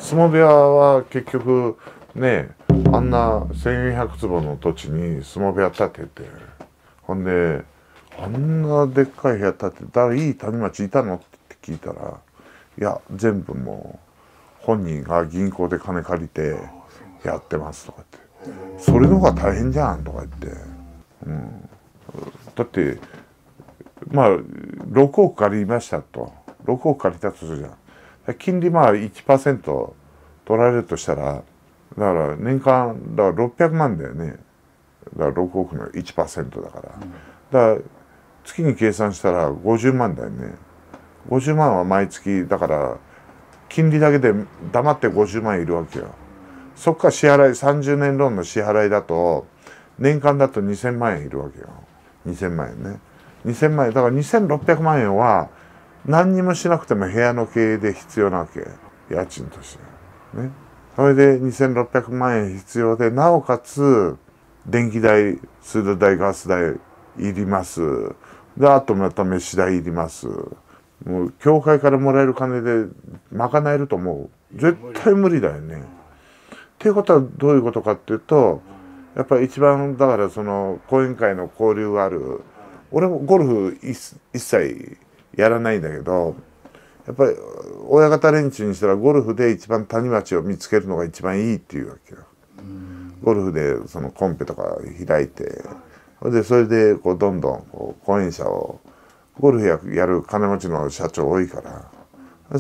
相撲部屋は結局ね、あんな1400坪の土地に相撲部屋建てて、ほんであんなでっかい部屋建てて、誰いい谷町いたのって聞いたら、いや全部もう本人が銀行で金借りてやってますとか言って、それの方が大変じゃんとか言って、だってまあ6億借りましたと、6億借りたとするじゃん。金利まあ 1% 取られるとしたら、だから年間だから600万だよね。だから6億の 1% だから、だから月に計算したら50万だよね。50万は毎月だから、金利だけで黙って50万いるわけよ。そっから支払い、30年ローンの支払いだと年間だと2000万円いるわけよ。2000万円ね。2000万円だから2600万円は何にもしなくても部屋の経営で必要なわけ、家賃としてね。それで2600万円必要で、なおかつ電気代、水道代、ガス代いります。であとまた飯代いります。もう教会からもらえる金で賄えると思う？絶対無理だよね。っていうことはどういうことかっていうと、やっぱり一番だからその講演会の交流がある。俺もゴルフ一切やらないんだけど、やっぱり親方連中にしたらゴルフで一番谷町を見つけるのが一番いいっていうわけよ。ゴルフでそのコンペとか開いて、それでこうどんどんこう講演者をゴルフやる金持ちの社長多いから、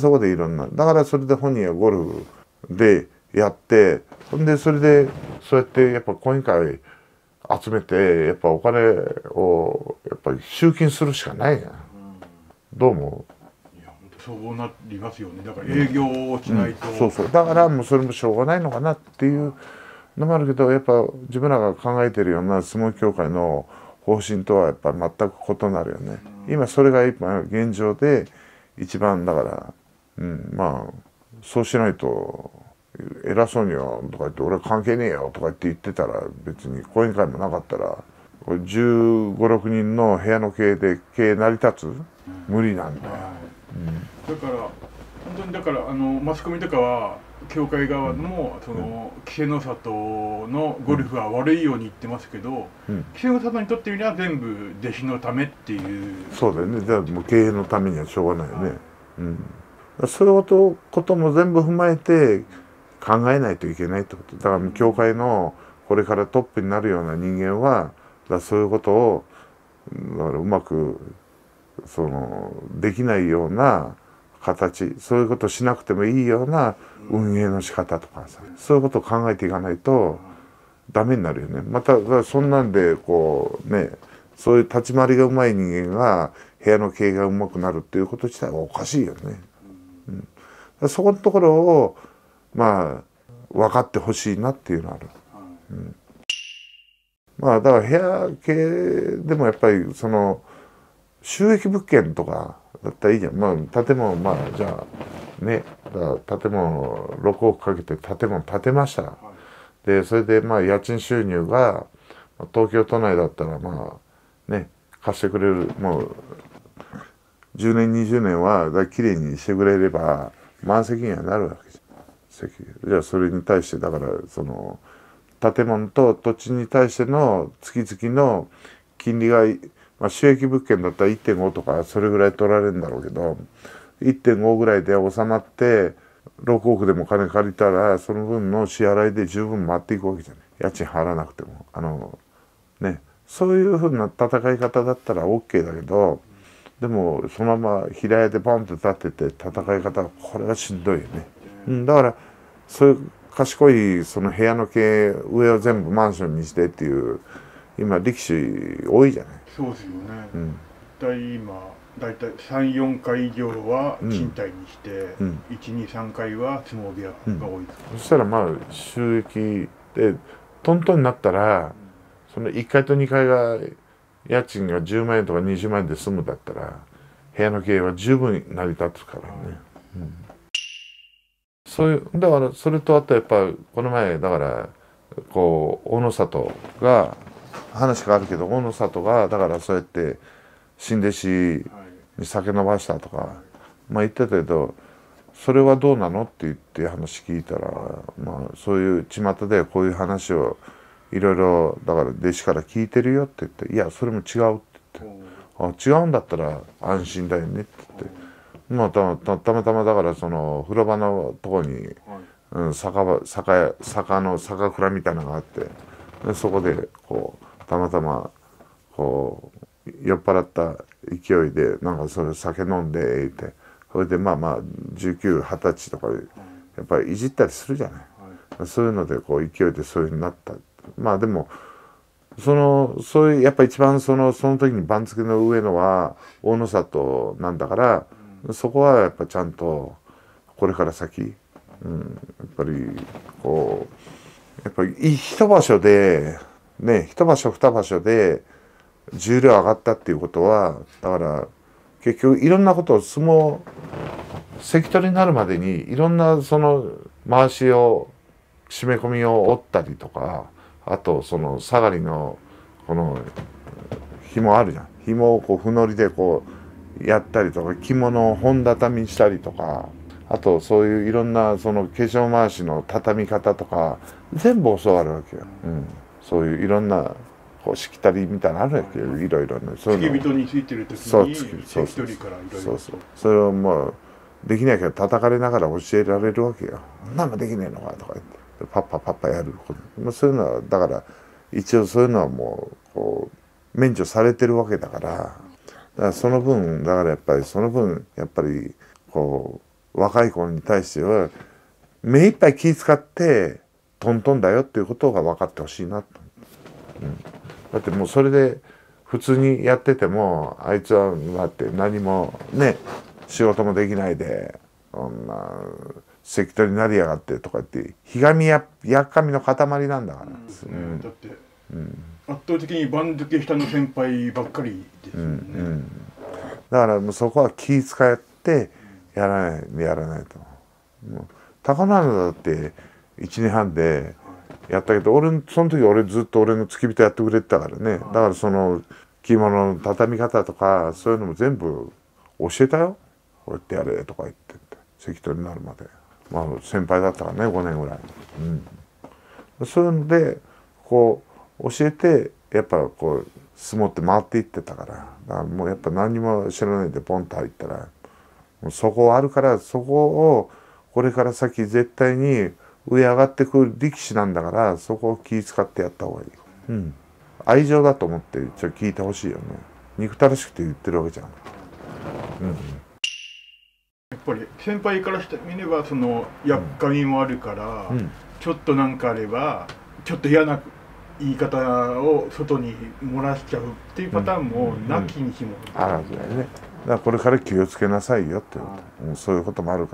そこでいろんな、だからそれで本人はゴルフでやって、ほんでそれでそうやってやっぱ講演会集めてやっぱお金をやっぱり集金するしかないやん。どう思う？ いや本当そうなりますよね。だから営業をしないと、 そうそう、だからもうそれもしょうがないのかなっていうのもあるけど、やっぱ自分らが考えてるような相撲協会の方針とはやっぱ全く異なるよね。今それが今現状で一番だから、まあそうしないと偉そうにはとか言って、俺は関係ねえよとか言ってたら、別に講演会もなかったら15、6人の部屋の経営で経営成り立つ？無理なんだよ。 だから本当にだからマスコミとかは協会側もその稀勢の里のゴルフは悪いように言ってますけど、稀勢の里にとってみれば全部弟子のためっていう。 そうだよね。じゃあもう経営のためにはしょうがないよね。そういうことも全部踏まえて考えないといけないってことだから、協会のこれからトップになるような人間はそういうことをだからうまくできないような形、そういうことをしなくてもいいような運営の仕方とかさ、そういうことを考えていかないとダメになるよね。またそんなんでこうね、そういう立ち回りがうまい人間が部屋の経営がうまくなるっていうこと自体はおかしいよね。そこのところをまあ分かってほしいなっていうのはある。まあだから部屋系でもやっぱりその収益物件とかだったらいいじゃん。まあ建物まあじゃあね、だから建物6億かけて建物建てました。でそれでまあ家賃収入が東京都内だったらまあね貸してくれる、もう10年20年はきれいにしてくれれば満席にはなるわけじゃん。じゃあそれに対してだからその建物と土地に対しての月々の金利が、まあ、収益物件だったら 1.5 とかそれぐらい取られるんだろうけど、 1.5 ぐらいで収まって6億でも金借りたらその分の支払いで十分回っていくわけじゃない。家賃払わなくてもね、そういうふうな戦い方だったら OK だけど、でもそのまま平屋でポンと立てて戦い方、これはしんどいよね。だからそういう賢いその部屋の経営、上を全部マンションにしてっていう今力士多いじゃない。 そうですよね。だいたい3、4階以上は賃貸にして、1、2、3階は相撲部屋が多いです。 そしたらまあ収益でトントンになったら、その1階と2階が家賃が10万円とか20万円で済むだったら部屋の経営は十分成り立つからね。そういうだからそれとあとやっぱこの前だからこう大野里が話があるけど、大野里がだからそうやって新弟子に酒飲ましたとか、まあ言ってたけど、 それはどうなのって言って話聞いたら、まあそういう巷でこういう話をいろいろだから弟子から聞いてるよって言って、いやそれも違うって言って、あ違うんだったら安心だよねって言って、まあたまたまだからその風呂場のとこに、酒の酒蔵みたいなのがあって、でそこでこうたまたまこう酔っ払った勢いでなんかそれ酒飲んでいて、それでまあ19、20歳とかやっぱりいじったりするじゃない、そういうのでこう勢いでそういうふうになった。まあでもそういうやっぱ一番その時に番付の上のは大野里なんだから、そこはやっぱちゃんとこれから先、やっぱりこうやっぱり一場所でね、一場所二場所で重量上がったっていうことは、だから結局いろんなことを関取になるまでにいろんなその回しを締め込みを折ったりとか、あとその下がりのこの紐あるじゃん、紐をこうふのりでこうやったりとか、着物を本畳みしたりとか、あとそういういろんなその化粧回しの畳み方とか全部教わるわけよ、そういういろんなこうしきたりみたいなのあるわけよ、いろいろね。 付き人についてる時に関取からいろいろそれをもうできないけど叩かれながら教えられるわけよ。なんもできねえのかとか言ってパッパやる、そういうのはだから一応そういうのはもうこう免除されてるわけだから、だからその分だからやっぱりこう若い子に対しては目いっぱい気遣ってトントンだよっていうことが分かってほしいなと、だってもうそれで普通にやっててもあいつはだって何もね仕事もできないでそんな関取になりやがってとか言ってひがみやっかみの塊なんだから、 だって圧倒的に番付下の先輩ばっかりですよね、 だからもうそこは気遣ってやらないと。もう高野花だって1年半でやったけど、その時俺ずっと俺の付き人やってくれてたからね、だからその着物の畳み方とかそういうのも全部教えたよ、こうやってやれとか言って関取になるまで。まあ先輩だったからね5年ぐらい、そういうのでこう教えてやっぱこう相撲って回っていってたから、だからもうやっぱ何にも知らないでポンと入ったらもうそこあるから、そこをこれから先絶対に上上がってくる力士なんだから、そこを気遣ってやった方がいい、愛情だと思ってちょっと聞いてほしいよね。憎たらしくて言ってるわけじゃん、 やっぱり先輩からしてみればそのやっかみもあるから、ちょっとなんかあればちょっと嫌な言い方を外に漏らしちゃうっていうパターンもなきにしもあるわけだよね。だからこれから気をつけなさいよってそういうこともあるから。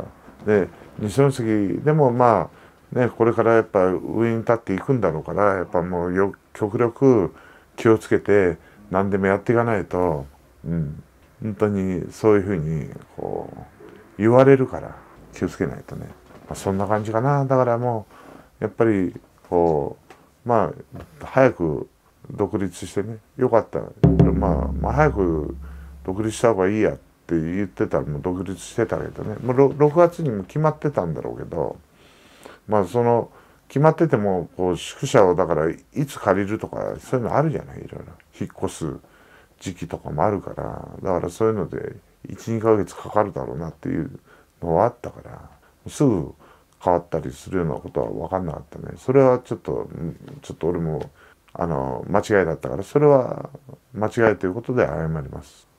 で二所ノ関でもまあねこれからやっぱ上に立っていくんだろうから、やっぱもう極力気をつけて何でもやっていかないと、本当にそういうふうにこう言われるから気をつけないとね、そんな感じかな。だからもうやっぱりこう早く独立してね、よかったら早く独立した方がいいやって言ってたらもう独立してたけどね、もう6月にも決まってたんだろうけど、その決まっててもこう宿舎をだからいつ借りるとかそういうのあるじゃない、いろいろ引っ越す時期とかもあるから、だからそういうので1、2ヶ月かかるだろうなっていうのはあったから、すぐ変わったりするようなことは分かんなかったね。それはちょっと俺も間違いだったから、それは間違いということで謝ります。